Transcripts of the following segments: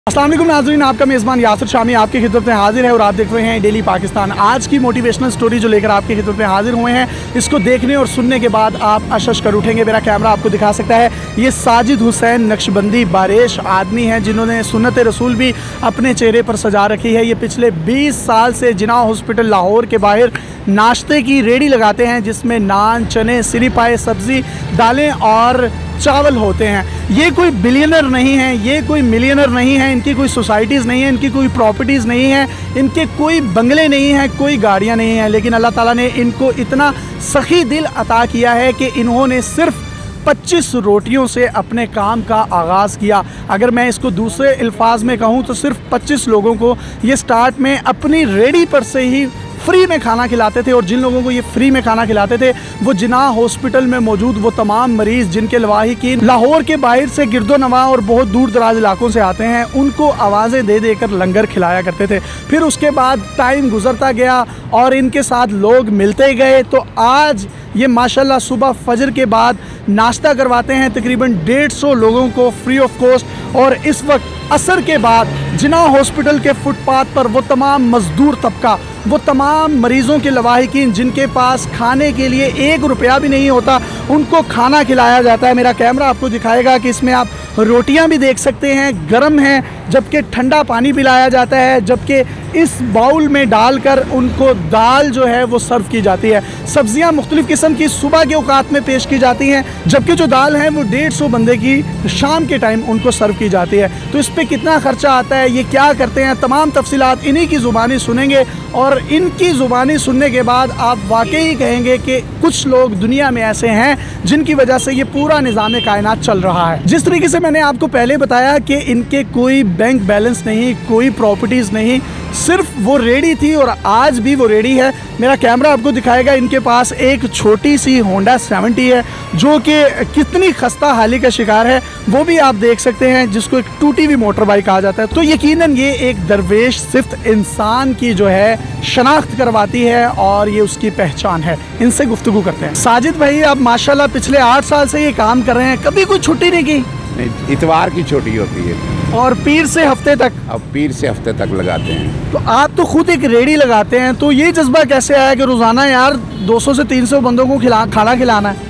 अस्सलाम वालेकुम नाज़रीन, आपका मेज़बान यासिर शामी आपकी खिदमत में हाजिर है और आप देख रहे हैं डेली पाकिस्तान। आज की मोटिवेशनल स्टोरी जो लेकर आपकी खिदमत में हाजिर हुए हैं, इसको देखने और सुनने के बाद आप अशश कर उठेंगे। मेरा कैमरा आपको दिखा सकता है, ये साजिद हुसैन नक्शबंदी बारेश आदमी हैं जिन्होंने सुन्नत रसूल भी अपने चेहरे पर सजा रखी है। ये पिछले 20 साल से जिन्ना हॉस्पिटल लाहौर के बाहर नाश्ते की रेडी लगाते हैं, जिसमें नान, चने, सिरी पाए, सब्ज़ी, दालें और चावल होते हैं। ये कोई बिलियनर नहीं है, ये कोई मिलियनर नहीं है, इनकी कोई सोसाइटीज़ नहीं है, इनकी कोई प्रॉपर्टीज़ नहीं है, इनके कोई बंगले नहीं हैं, कोई गाड़ियाँ नहीं हैं, लेकिन अल्लाह ताला ने इनको इतना सखी दिल अता किया है कि इन्होंने सिर्फ़ 25 रोटियों से अपने काम का आगाज़ किया। अगर मैं इसको दूसरे अल्फाज में कहूँ तो सिर्फ 25 लोगों को ये स्टार्ट में अपनी रेडी पर से ही फ्री में खाना खिलाते थे, और जिन लोगों को ये फ्री में खाना खिलाते थे वो जिन्ना हॉस्पिटल में मौजूद वो तमाम मरीज़ जिनके लवाहिकीन लाहौर के बाहर से गिरदो नवा और बहुत दूर दराज इलाकों से आते हैं, उनको आवाज़ें दे देकर लंगर खिलाया करते थे। फिर उसके बाद टाइम गुजरता गया और इनके साथ लोग मिलते गए, तो आज ये माशाल्लाह सुबह फजर के बाद नाश्ता करवाते हैं तकरीबन 150 लोगों को फ्री ऑफ कॉस्ट। और इस वक्त असर के बाद जिन्ना हॉस्पिटल के फुटपाथ पर वो तमाम मज़दूर तबका, वो तमाम मरीज़ों के लवाहिकीन जिनके पास खाने के लिए 1 रुपया भी नहीं होता, उनको खाना खिलाया जाता है। मेरा कैमरा आपको दिखाएगा कि इसमें आप रोटियां भी देख सकते हैं, गर्म हैं, जबकि ठंडा पानी पिलाया जाता है, जबकि इस बाउल में डालकर उनको दाल जो है वो सर्व की जाती है। सब्जियां मुख्तलिफ़ किस्म की सुबह के औकात में पेश की जाती हैं, जबकि जो दाल है वो 150 बंदे की शाम के टाइम उनको सर्व की जाती है। तो इस पर कितना ख़र्चा आता है, ये क्या करते हैं, तमाम तफसीलात इन्हीं की ज़ुबानी सुनेंगे, और इनकी ज़ुबानी सुनने के बाद आप वाकई कहेंगे कि कुछ लोग दुनिया में ऐसे हैं जिनकी वजह से ये पूरा निज़ाम कायनात चल रहा है। जिस तरीके से मैंने आपको पहले बताया कि इनके कोई बैंक बैलेंस नहीं, कोई प्रॉपर्टीज़ नहीं, सिर्फ वो रेडी थी और आज भी वो रेडी है। मेरा कैमरा आपको दिखाएगा, इनके पास एक छोटी सी होंडा 70 है जो कि कितनी खस्ता हाली का शिकार है, वो भी आप देख सकते हैं, जिसको एक टूटी हुई मोटर बाइक कहा जाता है। तो यकीनन ये एक दरवेश सिर्फ इंसान की जो है शनाख्त करवाती है और ये उसकी पहचान है। इनसे गुफ्तगू करते हैं। साजिद भाई, आप माशाल्लाह पिछले 8 साल से ये काम कर रहे हैं, कभी कोई छुट्टी नहीं की? इतवार की छुट्टी होती है और पीर से हफ्ते तक? अब पीर से हफ्ते तक लगाते हैं। तो आप तो खुद एक रेडी लगाते हैं, तो ये जज्बा कैसे आया कि रोज़ाना यार 200 से 300 बंदों को खाना खिलाना है?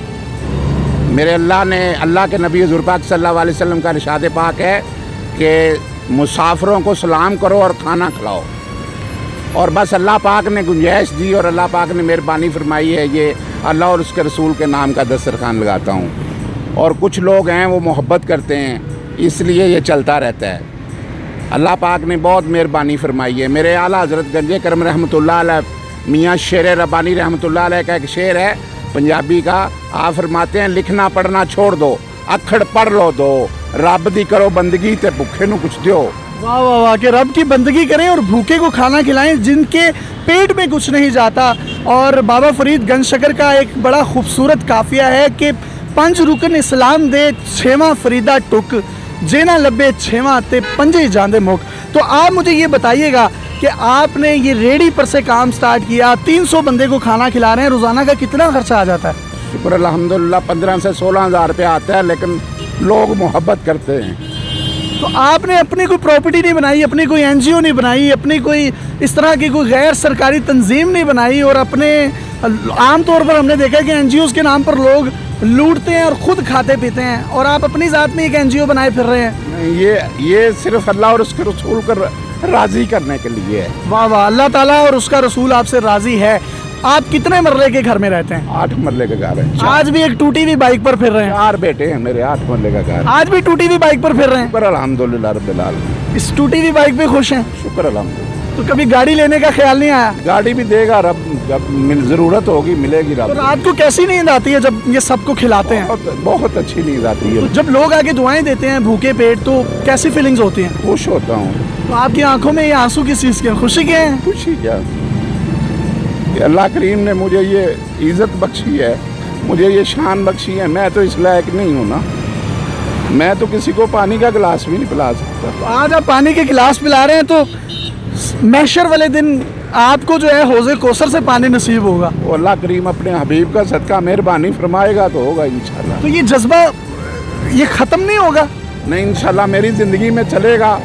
मेरे अल्लाह के नबी हुज़ूर पाक सल्लल्लाहु अलैहि वसल्लम का इरशाद पाक है कि मुसाफिरों को सलाम करो और खाना खिलाओ। और बस अल्लाह पाक ने गुंजाइश दी और अल्लाह पाक ने मेहरबानी फरमाई है, ये अल्लाह और उसके रसूल के नाम का दस्तरखान लगाता हूँ। और कुछ लोग हैं वो मोहब्बत करते हैं, इसलिए ये चलता रहता है। अल्लाह पाक ने बहुत मेहरबानी फरमाई है। मेरे आला हज़रत गंजे करम रहमतुल्लाह अलैह मियाँ शेर रब्बानी रहमतुल्लाह अलैह का एक शेर है पंजाबी का। आप फरमाते हैं, लिखना पढ़ना छोड़ दो, अखड़ पढ़ लो दो, रब दी करो बंदगी ते भुखे नू कुछ दो। वाह वाह वाह, कि रब की बंदगी करें और भूखे को खाना खिलाएं जिनके पेट में कुछ नहीं जाता। और बाबा फरीद गंज शकर का एक बड़ा खूबसूरत काफिया है कि 5 रुकन इस्लाम दे 6वां फरीदा टुक, जेना लब्बे 6वां ते 5 जांदे मुक। तो आप मुझे ये बताइएगा कि आपने ये रेडी पर से काम स्टार्ट किया, 300 बंदे को खाना खिला रहे हैं, रोज़ाना का कितना खर्चा आ जाता है? शुक्र अल्हम्दुलिल्लाह 15 से 16 हज़ार रुपया आता है, लेकिन लोग मोहब्बत करते हैं। तो आपने अपनी कोई प्रॉपर्टी नहीं बनाई, अपनी कोई NGO नहीं बनाई, अपनी कोई इस तरह की कोई गैर सरकारी तंजीम नहीं बनाई, और अपने आम तौर पर हमने देखा कि NGOs के नाम पर लोग लूटते हैं और ख़ुद खाते पीते हैं, और आप अपनी ज़ात में एक NGO बनाए फिर रहे हैं। ये सिर्फ अल्लाह और उसके रसूल को राज़ी करने के लिए है। वाह वाह, अल्लाह ताला और उसका रसूल आपसे राज़ी है। आप कितने मरले के घर में रहते हैं? 8 मरले का घर है। आज भी एक टूटी हुई बाइक पर फिर रहे हैं? 4 बेटे हैं मेरे, 8 मरले का घर। आज भी टूटी हुई बाइक पर फिर रहे हैं? शुक्र अल्हम्दुलिल्लाह रब्बिल आलमीन। इस टूटी हुई बाइक पे खुश हैं? शुक्र अल्हम्दुलिल्लाह। तो कभी गाड़ी लेने का ख्याल नहीं आया? गाड़ी भी देगा रब, जब ज़रूरत होगी मिलेगी रब। तो रात को कैसी नींद आती है जब ये सबको खिलाते हैं? बहुत अच्छी नींद आती है। तो जब लोग आके दुआएं देते हैं भूखे पेट, तो कैसी फीलिंग्स होती हैं? खुश होता हूँ। तो आपकी आंखों में ये आंसू किस चीज़ के हैं? खुशी के हैं? खुशी क्या, अल्लाह करीम ने मुझे ये इज़्ज़त बख्शी है, मुझे ये शान बख्शी है। मैं तो इस लायक नहीं हूँ ना, मैं तो किसी को पानी का गिलास भी नहीं पिला सकता। तो आज आप पानी के गिलास पिला रहे हैं, तो महशर वाले दिन आपको जो है हौज़े कौसर से पानी नसीब होगा। वो अल्लाह करीम अपने हबीब का सदका मेहरबानी फरमाएगा तो होगा इंशाल्लाह। तो ये जज्बा ये ख़त्म नहीं होगा? नहीं, इंशाल्लाह मेरी ज़िंदगी में चलेगा।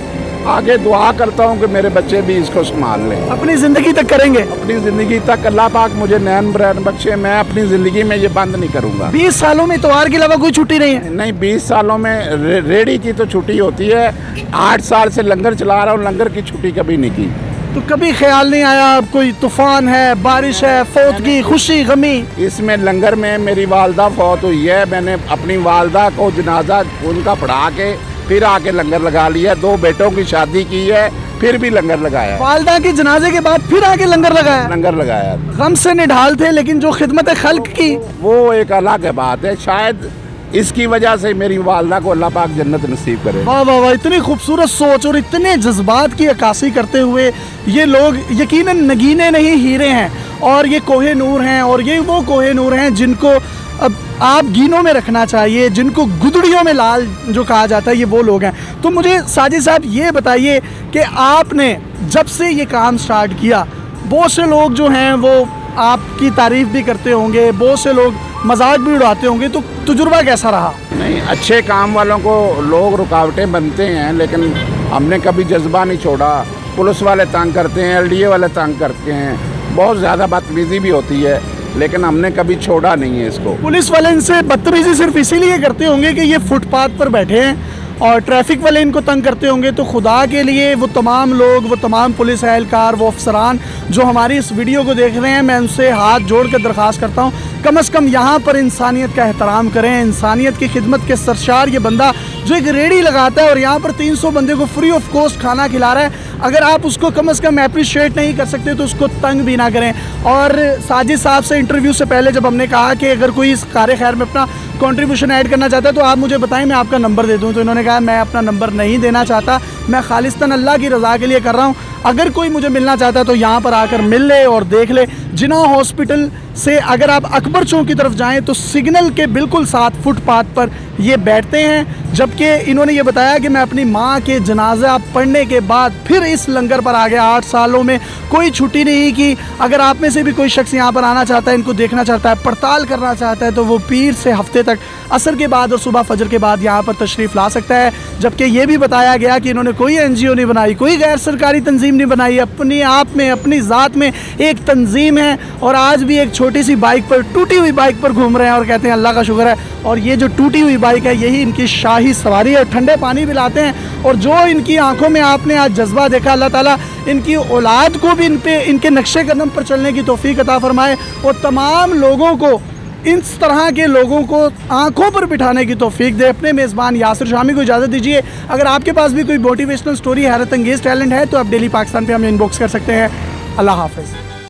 आगे दुआ करता हूँ कि मेरे बच्चे भी इसको संभाल लें, अपनी ज़िंदगी तक करेंगे। अपनी ज़िंदगी तक अल्लाह पाक मुझे नैन ब्रैन बख्शे, मैं अपनी ज़िंदगी में ये बंद नहीं करूँगा। 20 सालों में इतवार के अलावा कोई छुट्टी नहीं है? नहीं, 20 सालों में रेडी की तो छुट्टी होती है, 8 साल से लंगर चला रहा हूँ, लंगर की छुट्टी कभी नहीं की। तो कभी ख्याल नहीं आया कोई तूफान है, बारिश है, फौतगी, खुशी, गमी? इसमें लंगर में मेरी वालदा फौत हुई है, मैंने अपनी वालदा को जनाजा उनका पढ़ा के फिर आके लंगर लगा लिया। 2 बेटों की शादी की है, फिर भी लंगर लगाया। वालदा की जनाजे के बाद फिर आके लंगर लगाया? लंगर लगाया। गम से निढाल थे, लेकिन जो खिदमत खल्क की वो एक अलग बात है। शायद इसकी वजह से मेरी वालदा को अल्लाह पाक जन्नत नसीब करे। वाह वाह वाह, इतनी खूबसूरत सोच और इतने जज्बात की अक्कासी करते हुए ये लोग यकीनन नगीने नहीं, हीरे हैं, और ये कोहे नूर हैं, और ये वो कोहे नूर हैं जिनको अब आप गीनों में रखना चाहिए, जिनको गुदड़ियों में लाल जो कहा जाता है, ये वो लोग हैं। तो मुझे साजिद साहब ये बताइए कि आपने जब से ये काम स्टार्ट किया, बहुत से लोग जो हैं वो आपकी तारीफ़ भी करते होंगे, बहुत से लोग मजाक भी उड़ाते होंगे, तो तजुर्बा कैसा रहा? नहीं, अच्छे काम वालों को लोग रुकावटें बनते हैं, लेकिन हमने कभी जज्बा नहीं छोड़ा। पुलिस वाले तंग करते हैं, LDA वाले तंग करते हैं, बहुत ज़्यादा बदतमीज़ी भी होती है, लेकिन हमने कभी छोड़ा नहीं है इसको। पुलिस वाले इनसे बदतमीज़ी सिर्फ इसीलिए करते होंगे कि ये फुटपाथ पर बैठे हैं और ट्रैफिक वाले इनको तंग करते होंगे, तो खुदा के लिए वो तमाम लोग, वो तमाम पुलिस एहलकार, वो अफसरान जो हमारी इस वीडियो को देख रहे हैं, मैं उनसे हाथ जोड़ कर दरख्वास्त करता हूँ कम से कम यहाँ पर इंसानियत का एहतराम करें। इंसानियत की खिदमत के सरशार ये बंदा जो एक रेडी लगाता है और यहाँ पर 300 बंदे को फ्री ऑफ कॉस्ट खाना खिला रहा है, अगर आप उसको कम से कम अप्रिशिएट नहीं कर सकते तो उसको तंग भी ना करें। और साजिद साहब से इंटरव्यू से पहले जब हमने कहा कि अगर कोई इस कार खैर में अपना कंट्रीब्यूशन ऐड करना चाहता है तो आप मुझे बताएं, मैं आपका नंबर दे दूं, तो इन्होंने कहा मैं अपना नंबर नहीं देना चाहता, मैं खालिस्तन अल्लाह की रज़ा के लिए कर रहा हूं। अगर कोई मुझे मिलना चाहता है तो यहाँ पर आकर मिल ले और देख ले। जिन्ना हॉस्पिटल से अगर आप अकबर चौक की तरफ जाएं तो सिग्नल के बिल्कुल साथ फुटपाथ पर ये बैठते हैं, जबकि इन्होंने ये बताया कि मैं अपनी माँ के जनाजा पढ़ने के बाद फिर इस लंगर पर आ गया। 8 सालों में कोई छुट्टी नहीं की। अगर आप में से भी कोई शख्स यहाँ पर आना चाहता है, इनको देखना चाहता है, पड़ताल करना चाहता है, तो वो पीर से हफ्ते तक असर के बाद और सुबह फजर के बाद यहाँ पर तशरीफ़ ला सकता है। जबकि ये भी बताया गया कि इन्होंने कोई NGO नहीं बनाई, कोई गैर सरकारी तंजीम नहीं बनाई, अपने आप में, अपनी ज़ात में एक तंजीम है, और आज भी एक छोटी सी बाइक पर, टूटी हुई बाइक पर घूम रहे हैं और कहते हैं अल्लाह का शुक्र है। और ये जो टूटी हुई बाइक है यही इनकी शाही सवारी है, ठंडे पानी पिलाते हैं। और जो इनकी आंखों में आपने आज जज्बा देखा, अल्लाह ताला इनकी औलाद को भी इनके नक्शे कदम पर चलने की तौफीक अता फरमाए, और तमाम लोगों को, इस तरह के लोगों को आंखों पर बिठाने की तौफीक दे। अपने मेज़बान यासिर शामी को इजाज़त दीजिए। अगर आपके पास भी कोई मोटिवेशनल स्टोरी, हैरत अंगेज़ टैलेंट है तो आप डेली पाकिस्तान पे हमें इनबॉक्स कर सकते हैं। अल्लाह हाफ़िज़।